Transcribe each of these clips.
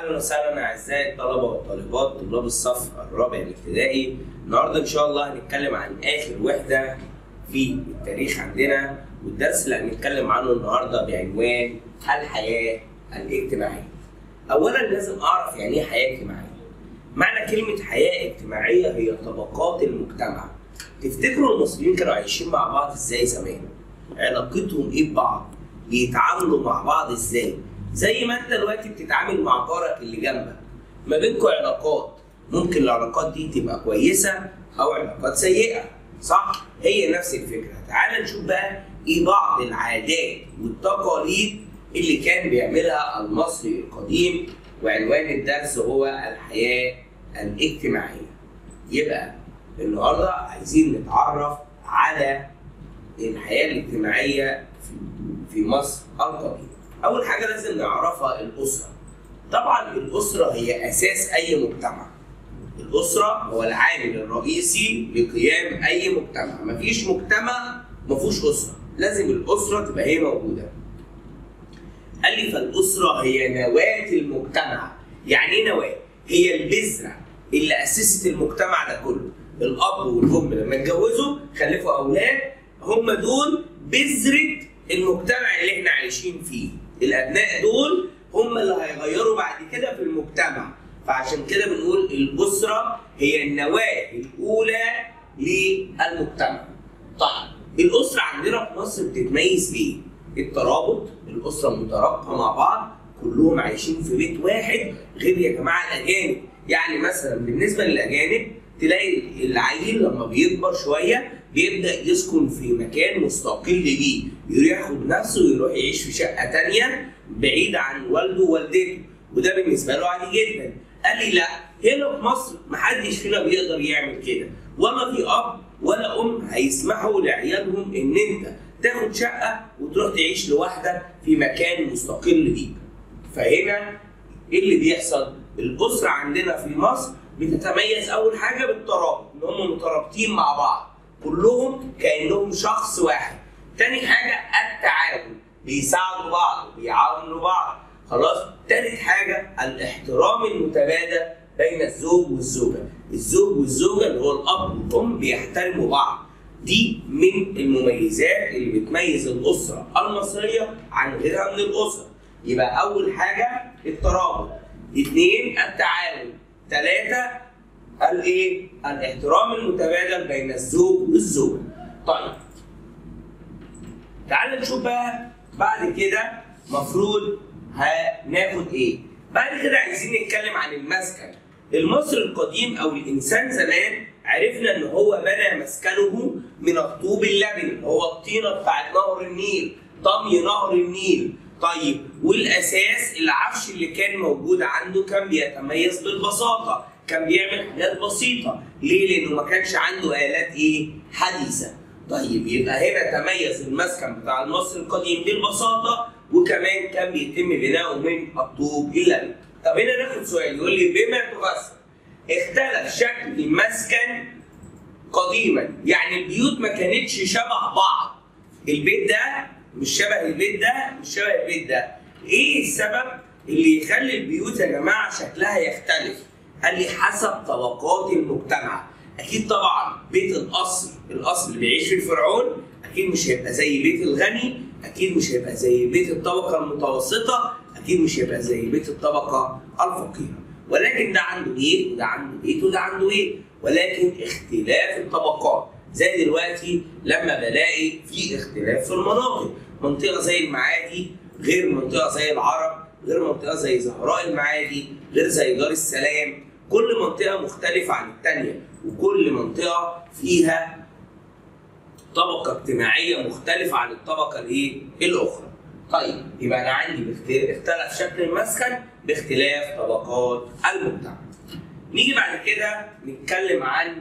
اهلا وسهلا اعزائي الطلبه والطالبات طلاب الصف الرابع الابتدائي. النهارده ان شاء الله هنتكلم عن اخر وحده في التاريخ عندنا، والدرس اللي هنتكلم عنه النهارده بعنوان الحياه الاجتماعيه. اولا لازم اعرف يعني ايه حياه اجتماعيه. معنى كلمه حياه اجتماعيه هي طبقات المجتمع. تفتكروا المصريين كانوا عايشين مع بعض ازاي زمان؟ علاقتهم ايه ببعض؟ بيتعاملوا مع بعض ازاي؟ زي ما انت دلوقتي بتتعامل مع جارك اللي جنبك، ما بينكم علاقات، ممكن العلاقات دي تبقى كويسه او علاقات سيئه، صح؟ هي نفس الفكره. تعال نشوف بقى ايه بعض العادات والتقاليد اللي كان بيعملها المصري القديم، وعنوان الدرس هو الحياه الاجتماعيه. يبقى النهارده عايزين نتعرف على الحياه الاجتماعيه في مصر القديمه. أول حاجة لازم نعرفها الأسرة. طبعًا الأسرة هي أساس أي مجتمع. الأسرة هو العامل الرئيسي لقيام أي مجتمع، مفيش مجتمع مفيهوش أسرة، لازم الأسرة تبقى هي موجودة. قال لي فالأسرة هي نواة المجتمع. يعني إيه نواة؟ هي البذرة اللي أسست المجتمع ده كله. الأب والأم لما اتجوزوا خلفوا أولاد، هم دول بذرة المجتمع اللي إحنا عايشين فيه. الابناء دول هم اللي هيغيروا بعد كده في المجتمع، فعشان كده بنقول الاسره هي النواه الاولى للمجتمع. طيب الاسره عندنا في مصر بتتميز بايه؟ الترابط، الاسره مترابطه مع بعض، كلهم عايشين في بيت واحد، غير يا جماعه الاجانب. يعني مثلا بالنسبه للاجانب تلاقي العيل لما بيكبر شويه بيبدا يسكن في مكان مستقل بيه، ياخد نفسه ويروح يعيش في شقه ثانيه بعيد عن والده ووالدته، وده بالنسبه له عادي جدا. قال لي لا، هنا في مصر محدش فينا بيقدر يعمل كده، ولا في اب ولا ام هيسمحوا لعيالهم ان انت تاخد شقه وتروح تعيش لوحدك في مكان مستقل بيك. فهنا ايه اللي بيحصل؟ الاسره عندنا في مصر بتتميز اول حاجه بالترابط، ان هم مترابطين مع بعض، كلهم كانهم شخص واحد. تاني حاجه التعاون، بيساعدوا بعض وبيعاونوا بعض. خلاص؟ تالت حاجه الاحترام المتبادل بين الزوج والزوجه. الزوج والزوجه اللي هو الاب والام بيحترموا بعض. دي من المميزات اللي بتميز الاسره المصريه عن غيرها من الاسر. يبقى اول حاجه الترابط، اثنين التعاون، ثلاثه الايه؟ الاحترام المتبادل بين الزوج والزوجه. طيب تعال نشوف بقى بعد كده مفروض هناخد ايه؟ بعد كده عايزين نتكلم عن المسكن. المصري القديم او الانسان زمان عرفنا ان هو بنى مسكنه من الطوب اللبني، اللي هو الطينه بتاعت نهر النيل، طمي نهر النيل. طيب والاساس العفش اللي كان موجود عنده كان بيتميز بالبساطه، كان بيعمل حاجات بسيطه. ليه؟ لانه ما كانش عنده الات ايه؟ حديثه. طيب يبقى هنا تميز المسكن بتاع المصري القديم بالبساطه، وكمان كان بيتم بناؤه من الطوب اللبني. طب هنا ناخد سؤال يقول لي بما تفسر اختلف شكل المسكن قديما. يعني البيوت ما كانتش شبه بعض، البيت ده مش شبه البيت ده، مش شبه البيت ده. ايه السبب اللي يخلي البيوت يا جماعه شكلها يختلف؟ قال لي حسب طبقات المجتمع. اكيد طبعا بيت القصر اللي بيعيش فيه الفرعون اكيد مش هيبقى زي بيت الغني، اكيد مش هيبقى زي بيت الطبقه المتوسطه، اكيد مش هيبقى زي بيت الطبقه الفقيره. ولكن ده عنده بيت وده عنده بيت وده عنده بيت، ولكن اختلاف الطبقات. زي دلوقتي لما بلاقي في اختلاف في المناطق، منطقه زي المعادي غير منطقه زي العرب، غير منطقه زي زهراء المعادي، غير زي دار السلام. كل منطقه مختلفه عن الثانيه، وكل منطقه فيها طبقه اجتماعيه مختلفه عن الطبقه الايه؟ الاخرى. طيب يبقى انا عندي اختلف شكل المسكن باختلاف طبقات المجتمع. نيجي بعد كده نتكلم عن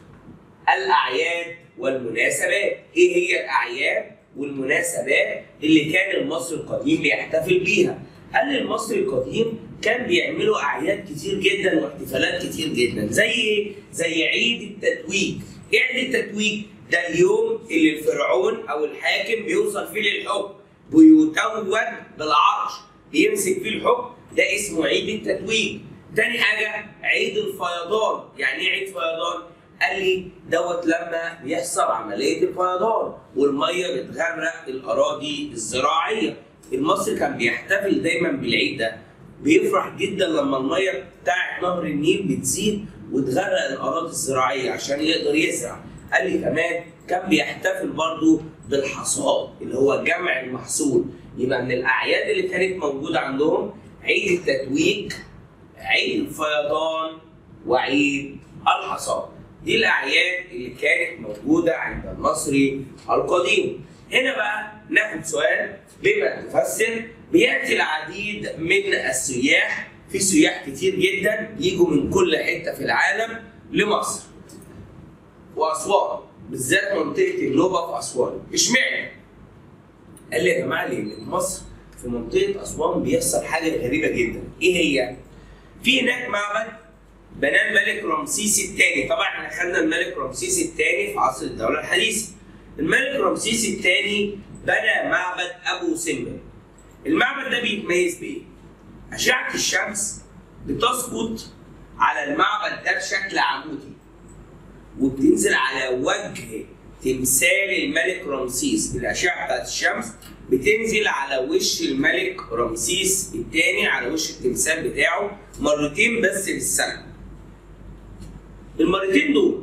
الاعياد والمناسبات. ايه هي الاعياد والمناسبات اللي كان المصري القديم بيحتفل بيها؟ قال المصري القديم كان بيعملوا اعياد كتير جدا واحتفالات كتير جدا. زي ايه؟ زي عيد التتويج. ايه عيد التتويج؟ ده اليوم اللي الفرعون او الحاكم بيوصل فيه للحكم، بيتوج بالعرش، بيمسك فيه الحكم ده اسمه عيد التتويج. تاني حاجه عيد الفيضان. يعني ايه عيد فيضان؟ قال لي دوت لما بيحصل عمليه الفيضان والميه بتغرق الاراضي الزراعيه. المصري كان بيحتفل دايما بالعيد ده، بيفرح جدا لما الميه بتاعت نهر النيل بتزيد وتغرق الاراضي الزراعيه عشان يقدر يزرع. قال لي كمان كان بيحتفل برضه بالحصاد اللي هو جمع المحصول. يبقى من الاعياد اللي كانت موجوده عندهم عيد التتويج، عيد الفيضان، وعيد الحصاد. دي الاعياد اللي كانت موجوده عند المصري القديم. هنا بقى ناخد سؤال بما تفسر. بياتي العديد من السياح، في سياح كتير جدا يجوا من كل حته في العالم لمصر واسوان، بالذات منطقه النوبه في اسوان. اشمعنى؟ قال لي يا جماعه لان في مصر في منطقه اسوان بيحصل حاجه غريبه جدا. ايه هي؟ في هناك معبد بناه الملك رمسيس الثاني. طبعا احنا خدنا الملك رمسيس الثاني في عصر الدوله الحديثه. الملك رمسيس الثاني بنى معبد ابو سمبل. المعبد ده بيتميز بايه؟ اشعه الشمس بتسقط على المعبد ده بشكل عمودي وبتنزل على وجه تمثال الملك رمسيس. الاشعه بتاعت الشمس بتنزل على وش الملك رمسيس الثاني، على وش التمثال بتاعه مرتين بس في السنه. المرتين دول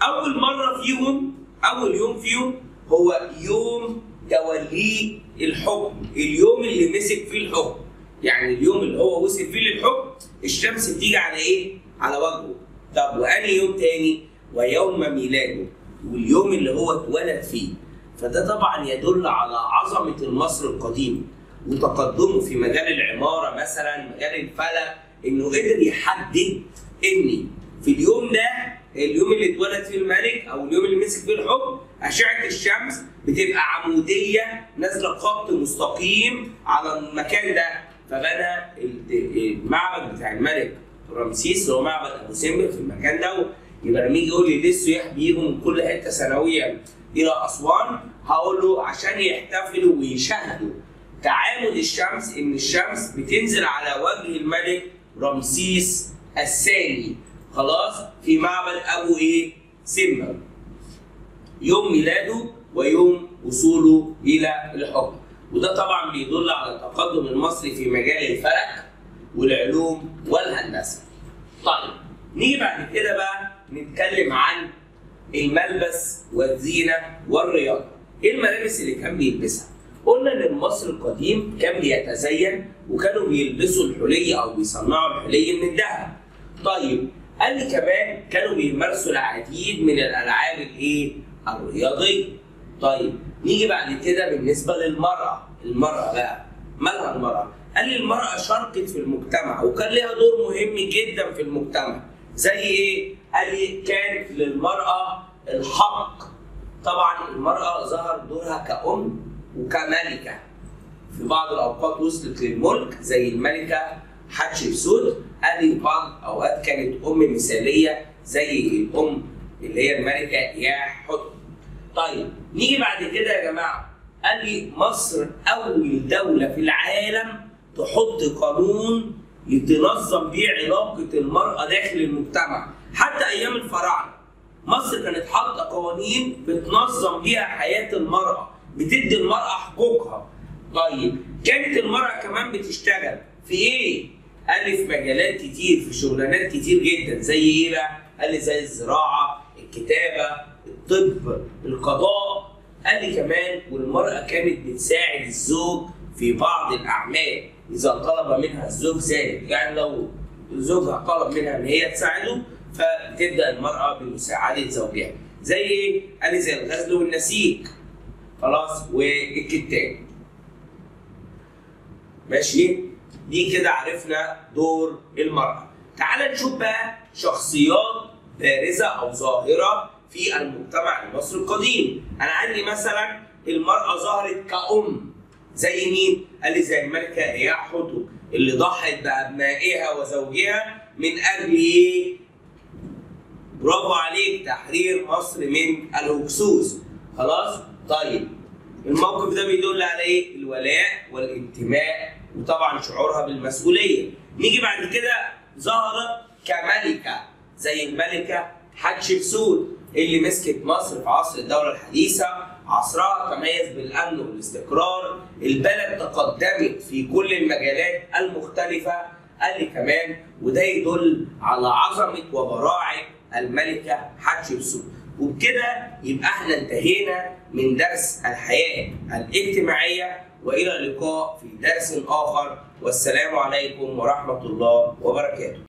اول يوم فيهم هو يوم توليه الحكم، اليوم اللي مسك فيه الحكم. يعني اليوم اللي هو وصل فيه للحكم الشمس بتيجي على ايه؟ على وجهه. طب وانهي يوم تاني؟ ويوم ميلاده، واليوم اللي هو اتولد فيه. فده طبعا يدل على عظمه المصري القديم وتقدمه في مجال العماره مثلا، مجال الفلك، انه قدر يحدد ان في اليوم ده، اليوم اللي اتولد فيه الملك او اليوم اللي مسك فيه الحكم، اشعه الشمس بتبقى عموديه نازله خط مستقيم على المكان ده. فبنى المعبد بتاع الملك رمسيس اللي هو معبد ابو سمبل في المكان ده. يبقى لما يجي يقول لي ليه السياح بيجوا من كل حته سنويا الى اسوان، هقول له عشان يحتفلوا ويشاهدوا تعامد الشمس، ان الشمس بتنزل على وجه الملك رمسيس الثاني خلاص في معبد ابو سمبل، يوم ميلاده ويوم وصوله الى الحكم. وده طبعا بيدل على التقدم المصري في مجال الفلك والعلوم والهندسه. طيب نيجي بعد كده بقى نتكلم عن الملبس والزينه والرياضه. ايه الملابس اللي كان بيلبسها؟ قلنا ان المصري القديم كان بيتزين وكانوا بيلبسوا الحلي او بيصنعوا الحلي من الذهب. طيب قال لي كمان كانوا بيمارسوا العديد من الالعاب الرياضيه. طيب نيجي بعد كده بالنسبه للمراه. المراه بقى مالها المراه؟ قال لي المراه شاركت في المجتمع وكان لها دور مهم جدا في المجتمع. زي ايه؟ قال لي كان للمراه الحق. طبعا المراه ظهر دورها كأم وكملكه. في بعض الاوقات وصلت للملك زي الملكه حتشبسوت. قال لي بعض الاوقات كانت ام مثاليه زي الام اللي هي الملكه ياحتمس. طيب نيجي بعد كده يا جماعه. قال لي مصر اول دوله في العالم تحط قانون لتنظم بيه علاقه المراه داخل المجتمع. حتى ايام الفراعنه مصر كانت حاطه قوانين بتنظم بيها حياه المراه، بتدي المراه حقوقها. طيب كانت المراه كمان بتشتغل في ايه؟ قال لي في مجالات كتير، في شغلانات كتير جدا. زي ايه بقى؟ قال لي زي الزراعه، الكتابه، الطب، القضاء. قال لي كمان والمراه كانت بتساعد الزوج في بعض الاعمال اذا طلب منها الزوج ذلك. يعني لو زوجها طلب منها ان هي تساعده فتبدا المراه بمساعده زوجها. زي ايه؟ قال لي زي الغزل والنسيج خلاص والكتاب. ماشي؟ دي كده عرفنا دور المرأة. تعال نشوف بقى شخصيات بارزة أو ظاهرة في المجتمع المصري القديم. أنا عندي مثلا المرأة ظهرت كأم زي مين؟ قال لي زي الملكة ياحتمس اللي ضحت بأبنائها وزوجها من أجل إيه؟ برافو عليك، تحرير مصر من الهكسوس. خلاص؟ طيب الموقف ده بيدل على إيه؟ الولاء والانتماء وطبعا شعورها بالمسؤوليه. نيجي بعد كده ظهرت كملكه زي الملكه حتشبسوت اللي مسكت مصر في عصر الدوله الحديثه. عصرها تميز بالامن والاستقرار، البلد تقدمت في كل المجالات المختلفه قال لي كمان، وده يدل على عظمه وبراعه الملكه حتشبسوت. وبكده يبقى احنا انتهينا من درس الحياه الاجتماعيه، والى اللقاء في درس اخر، والسلام عليكم ورحمه الله وبركاته.